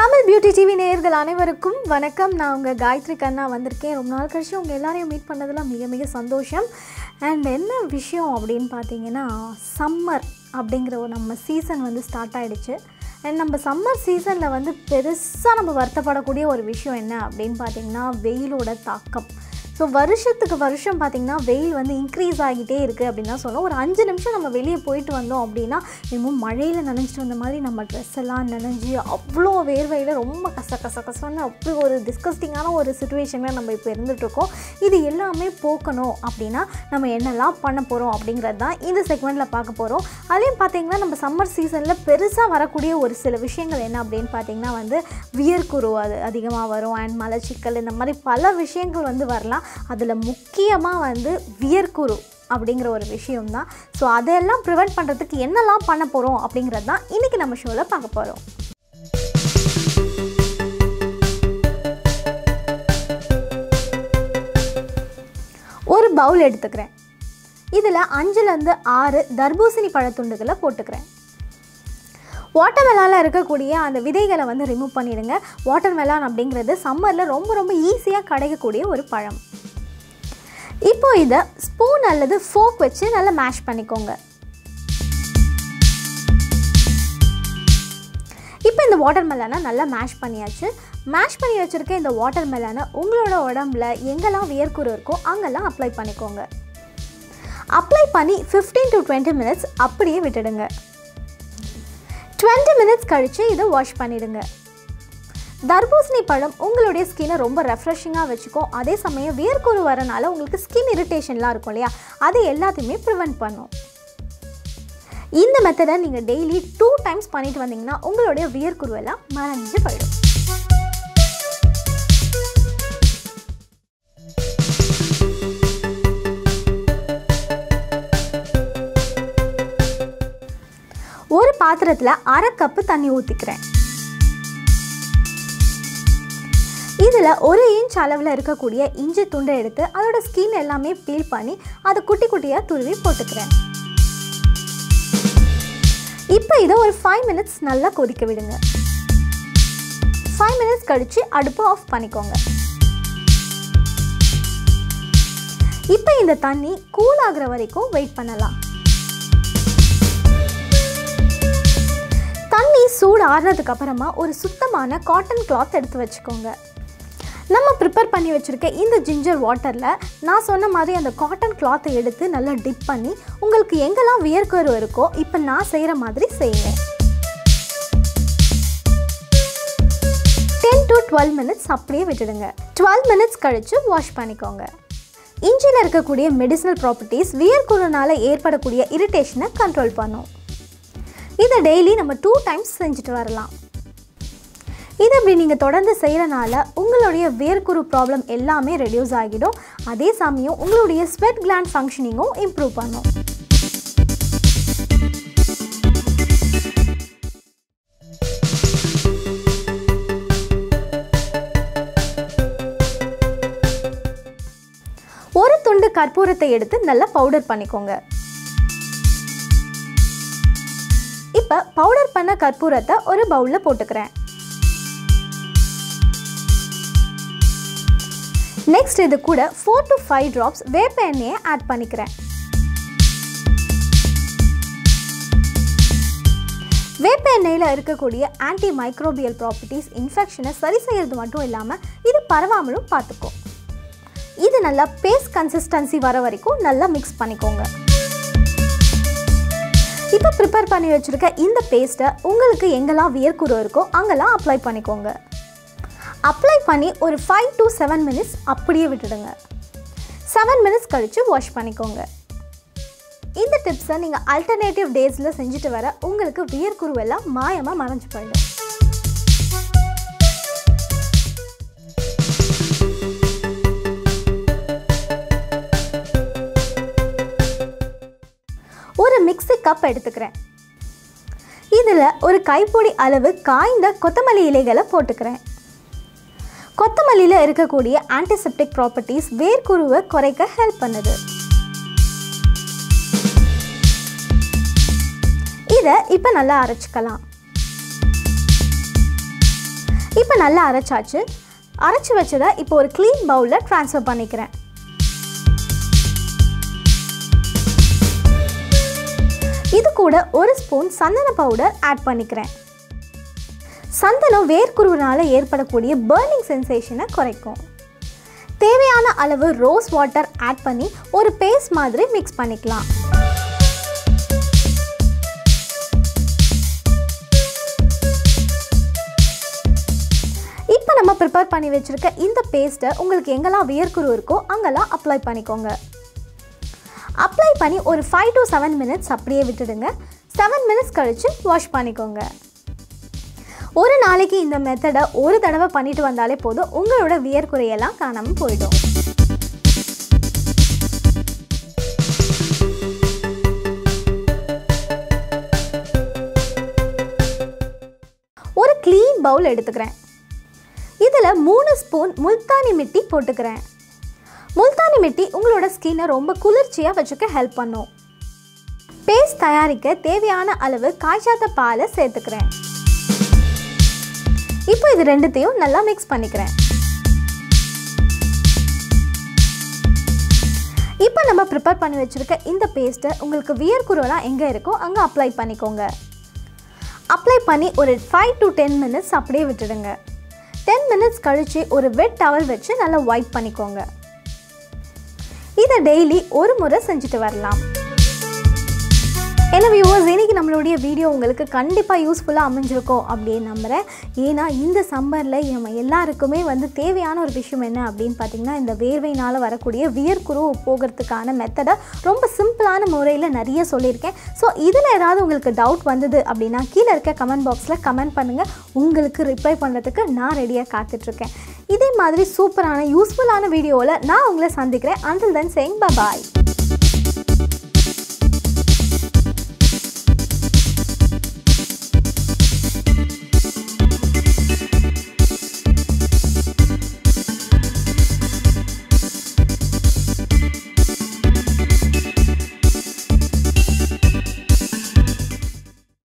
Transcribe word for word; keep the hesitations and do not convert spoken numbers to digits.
Tamil beauty TV நேயர்கள் அனைவருக்கும் வணக்கம். நான் உங்கள் காயத்ரி கண்ணா வந்திருக்கேன். ரொம்ப நாள் கழிச்சு உங்கள் எல்லாரையும் மீட் பண்ணதில் மிக மிக சந்தோஷம். அண்ட் என்ன விஷயம் அப்படின்னு பார்த்தீங்கன்னா, சம்மர் அப்படிங்கிற ஒரு நம்ம சீசன் வந்து ஸ்டார்ட் ஆகிடுச்சு. அண்ட் நம்ம சம்மர் சீசனில் வந்து பெருசாக நம்ம வருத்தப்படக்கூடிய ஒரு விஷயம் என்ன அப்படின்னு பார்த்திங்கன்னா, வெயிலோட தாக்கம். ஸோ வருஷத்துக்கு வருஷம் பார்த்திங்கன்னா வெயில் வந்து இன்க்ரீஸ் ஆகிட்டே இருக்குது அப்படின்னு தான் சொல்லணும். ஒரு அஞ்சு நிமிஷம் நம்ம வெளியே போயிட்டு வந்தோம் அப்படின்னா இன்னும் மழையில் நனைஞ்சிட்டு வந்த மாதிரி நம்ம ட்ரெஸ் எல்லாம் நனைஞ்சி அவ்வளோ வேர்வையில் ரொம்ப கச கச கசன்னு அப்படி ஒரு டிஸ்கஸ்டிங்கான ஒரு சுச்சுவேஷனில் நம்ம இப்போ இருந்துகிட்ருக்கோம். இது எல்லாமே போக்கணும் அப்படின்னா நம்ம என்னெல்லாம் பண்ண போகிறோம் அப்படிங்கிறது தான் இந்த செக்மெண்ட்டில் பார்க்க போகிறோம். அதையும் பார்த்திங்கன்னா நம்ம சம்மர் சீசனில் பெருசாக வரக்கூடிய ஒரு சில விஷயங்கள் என்ன அப்படின்னு பார்த்திங்கன்னா வந்து வியர்க்குரு அது அதிகமாக வரும். அண்ட் மலச்சிக்கல் இந்த மாதிரி பல விஷயங்கள் வந்து வரலாம். அதில் முக்கியமாக வந்து வியர்க்குரு அப்படிங்கிற ஒரு விஷயம்தான். ஸோ அதெல்லாம் ப்ரிவெண்ட் பண்ணுறதுக்கு என்னெல்லாம் பண்ண போகிறோம் அப்படிங்கிறது தான் இன்றைக்கி நம்ம ஷோவில் பார்க்க போகிறோம். ஒரு பவுல் எடுத்துக்கிறேன். இதில் அஞ்சுலேருந்து ஆறு தர்பூசணி பழத்துண்டுகளை போட்டுக்கிறேன். வாட்டர் மெலானில் இருக்கக்கூடிய அந்த விதைகளை வந்து ரிமூவ் பண்ணிடுங்க. வாட்டர் மெலான் அப்படிங்கிறது சம்மரில் ரொம்ப ரொம்ப ஈஸியாக கிடைக்கக்கூடிய ஒரு பழம். இப்போ இதை ஸ்பூன் அல்லது ஃபோக் வச்சு நல்லா மேஷ் பண்ணிக்கோங்க. இப்போ இந்த வாட்டர் மெலானை நல்லா மேஷ் பண்ணியாச்சு. மேஷ் பண்ணி வச்சுருக்க இந்த வாட்டர் மெலானை உங்களோட உடம்புல எங்கெல்லாம் வியர்க்குரு இருக்கோ அங்கெல்லாம் அப்ளை பண்ணிக்கோங்க. அப்ளை பண்ணி ஃபிஃப்டீன் டு டுவெண்ட்டி மினிட்ஸ் அப்படியே விட்டுடுங்க. டுவெண்ட்டி மினிட்ஸ் கழித்து இதை வாஷ் பண்ணிவிடுங்க. தர்பூசணி பழம் உங்களுடைய ஸ்கின்னை ரொம்ப ரெஃப்ரெஷிங்காக வச்சுக்கும். அதே சமயம் வியர்க்குரு வரனால உங்களுக்கு ஸ்கின் இரிட்டேஷன்லாம் இருக்கும் இல்லையா, அது எல்லாத்தையுமே ப்ரிவெண்ட் பண்ணும். இந்த மெத்தடை நீங்கள் டெய்லி டூ டைம்ஸ் பண்ணிட்டு வந்தீங்கன்னா உங்களுடைய வியர்க்குரு எல்லாம் மறைஞ்சு போயிடும். ஒரு பாத்திரத்தில் அரை கப்பு தண்ணி ஊற்றிக்கிறேன். இதில் ஒரு இன்ச் அளவில் இருக்கக்கூடிய இஞ்சி துண்டை எடுத்து அதோட ஸ்கின் எல்லாமே பீல் பண்ணி அதை குட்டி குட்டியாக துருவி போட்டுக்கிறேன். இப்போ இதை ஒரு ஃபைவ் மினிட்ஸ் நல்லா கொதிக்க விடுங்க. ஃபைவ் மினிட்ஸ் கழித்து அடுப்பை ஆஃப் பண்ணிக்கோங்க. இப்போ இந்த தண்ணி கூல் ஆகிற வரைக்கும் வெயிட் பண்ணலாம். தண்ணி சூடு ஆறுனதுக்கு அப்புறமா ஒரு சுத்தமான காட்டன் கிளாத் எடுத்து வச்சுக்கோங்க. நம்ம ப்ரிப்பேர் பண்ணி வச்சுருக்க இந்த ஜிஞ்சர் வாட்டரில் நான் சொன்ன மாதிரி அந்த காட்டன் கிளாத்தை எடுத்து நல்லா டிப் பண்ணி உங்களுக்கு எங்கெல்லாம் வியர்க்குரு இருக்கோ இப்போ நான் செய்கிற மாதிரி செய்யுங்க. டென் டு டுவெல் மினிட்ஸ் அப்படியே விட்டுடுங்க. டுவெல் மினிட்ஸ் கழித்து வாஷ் பண்ணிக்கோங்க. இஞ்சியில் இருக்கக்கூடிய மெடிசினல் ப்ராப்பர்ட்டிஸ் வியர்க்குருனால ஏற்படக்கூடிய இரிட்டேஷனை கண்ட்ரோல் பண்ணும். இதை டெய்லி நம்ம டூ டைம்ஸ் செஞ்சுட்டு வரலாம். இதை அப்படி நீங்கள் தொடர்ந்து செய்கிறனால உங்களுடைய வியர்க்குரு ப்ராப்ளம் எல்லாமே ரெடியூஸ் ஆகிடும். அதே சமயம் உங்களுடைய ஸ்வெட் கிளாண்ட் ஃபங்க்ஷனிங்கும் இம்ப்ரூவ் பண்ணும். ஒரு துண்டு கற்பூரத்தை எடுத்து நல்லா பவுடர் பண்ணிக்கோங்க. இப்போ பவுடர் பண்ண கற்பூரத்தை ஒரு பவுலில் போட்டுக்கிறேன். நெக்ஸ்ட் இது கூட ஃபோர் டு ஃபைவ் ட்ராப்ஸ் வேப்ப எண்ணெயை ஆட் பண்ணிக்கிறேன். வேப்ப எண்ணெயில் இருக்கக்கூடிய ஆன்டி மைக்ரோபியல் ப்ராப்பர்ட்டிஸ் இன்ஃபெக்ஷனை சரி செய்கிறது மட்டும் இல்லாமல் இது பரவாமலும் பார்த்துக்கும். இது நல்லா பேஸ்ட் கன்சிஸ்டன்சி வர வரைக்கும் நல்லா மிக்ஸ் பண்ணிக்கோங்க. இப்போ ப்ரிப்பேர் பண்ணி வச்சுருக்க இந்த பேஸ்ட்டை உங்களுக்கு எங்கெல்லாம் வியர்க்குரு இருக்கோ அங்கெல்லாம் அப்ளை பண்ணிக்கோங்க. அப்ளை பண்ணி ஒரு ஃபைவ் டு செவன் மினிட்ஸ் அப்படியே விட்டுடுங்க. செவன் மினிட்ஸ் கழித்து வாஷ் பண்ணிக்கோங்க. இந்த டிப்ஸை நீங்கள் அல்டர்னேட்டிவ் டேஸில் செஞ்சுட்டு வர உங்களுக்கு வியர்க்குரு எல்லாம் மாயமாக மறைஞ்சு போயிடும். ஒரு மிக்ஸி கப் எடுத்துக்கிறேன். இதில் ஒரு கைப்பிடி அளவு காய்ந்த கொத்தமல்லி இலைகளை போட்டுக்கிறேன். கொத்தமல்லியில் இருக்கக்கூடிய ஆன்டிசெப்டிக் ப்ராப்பர்ட்டிஸ் வேர்க்குருவை குறைக்க ஹெல்ப் பண்ணுது. இதை இப்போ நல்லா அரைச்சிக்கலாம். இப்போ நல்லா அரைச்சாச்சு. அரைச்சி வச்சதை இப்போ ஒரு க்ளீன் பவுலில் ட்ரான்ஸ்ஃபர் பண்ணிக்கிறேன். இது கூட ஒரு ஸ்பூன் சந்தன பவுடர் ஆட் பண்ணிக்கிறேன். சந்தனம் வேர்க்குருவினால் ஏற்படக்கூடிய பர்னிங் சென்சேஷனை குறைக்கும். தேவையான அளவு ரோஸ் வாட்டர் ஆட் பண்ணி ஒரு பேஸ்ட் மாதிரி மிக்ஸ் பண்ணிக்கலாம். இப்போ நம்ம ப்ரிப்பேர் பண்ணி வச்சுருக்க இந்த பேஸ்ட்டை உங்களுக்கு எங்கெல்லாம் வியர்க்குரு இருக்கோ அங்கெல்லாம் அப்ளை பண்ணிக்கோங்க. அப்ளை பண்ணி ஒரு ஃபைவ் டு செவன் மினிட்ஸ் அப்படியே விட்டுடுங்க. செவன் மினிட்ஸ் கழித்து வாஷ் பண்ணிக்கோங்க. ஒரு நாளைக்கு இந்த மெத்தடை ஒரு தடவை பண்ணிட்டு வந்தாலே போதும், உங்களோட வியர்க்குறையெல்லாம் காணாமல் போயிடும். ஒரு க்ளீன் பவுல் எடுத்துக்கிறேன். இதில் மூணு ஸ்பூன் முல்தானி மிட்டி போட்டுக்கிறேன். முல்தானி மிட்டி உங்களோட ஸ்கின்னை ரொம்ப குளிர்ச்சியாக வச்சுக்க ஹெல்ப் பண்ணும். பேஸ்ட் தயாரிக்க தேவையான அளவு காய்ச்சாத பாலை சேர்த்துக்கிறேன். இப்போ இது ரெண்டுத்தையும் நல்லா மிக்ஸ் பண்ணிக்கிறேன். இப்போ நம்ம ப்ரிப்பேர் பண்ணி வச்சுருக்க இந்த பேஸ்ட்டை உங்களுக்கு வியர்க்குருவெல்லாம் எங்கே இருக்கோ அங்கே அப்ளை பண்ணிக்கோங்க. அப்ளை பண்ணி ஒரு ஃபைவ் டு டென் மினிட்ஸ் அப்படியே விட்டுடுங்க. டென் மினிட்ஸ் கழித்து ஒரு வெட் டவல் வச்சு நல்லா வைப் பண்ணிக்கோங்க. இதை டெய்லி ஒரு முறை செஞ்சுட்டு வரலாம். என்ன வியூவர்ஸ், இன்றைக்கி நம்மளுடைய வீடியோ உங்களுக்கு கண்டிப்பாக யூஸ்ஃபுல்லாக அமைஞ்சிருக்கும் அப்படின்னு நம்புகிறேன். ஏன்னா இந்த சம்மரில் நம்ம எல்லாருக்குமே வந்து தேவையான ஒரு விஷயம் என்ன அப்படின்னு பார்த்திங்கன்னா, இந்த வேர்வையினால் வரக்கூடிய வியர்க்குரு போகிறதுக்கான மெத்தடை ரொம்ப சிம்பிளான முறையில் நிறைய சொல்லியிருக்கேன். ஸோ இதில் ஏதாவது உங்களுக்கு டவுட் வந்தது அப்படின்னா கீழே இருக்க கமெண்ட் பாக்ஸில் கமெண்ட் பண்ணுங்கள். உங்களுக்கு ரிப்ளை பண்ணுறதுக்கு நான் ரெடியாக காத்துட்ருக்கேன். இதே மாதிரி சூப்பரான யூஸ்ஃபுல்லான வீடியோவில் நான் உங்களை சந்திக்கிறேன். Until then saying bye bye.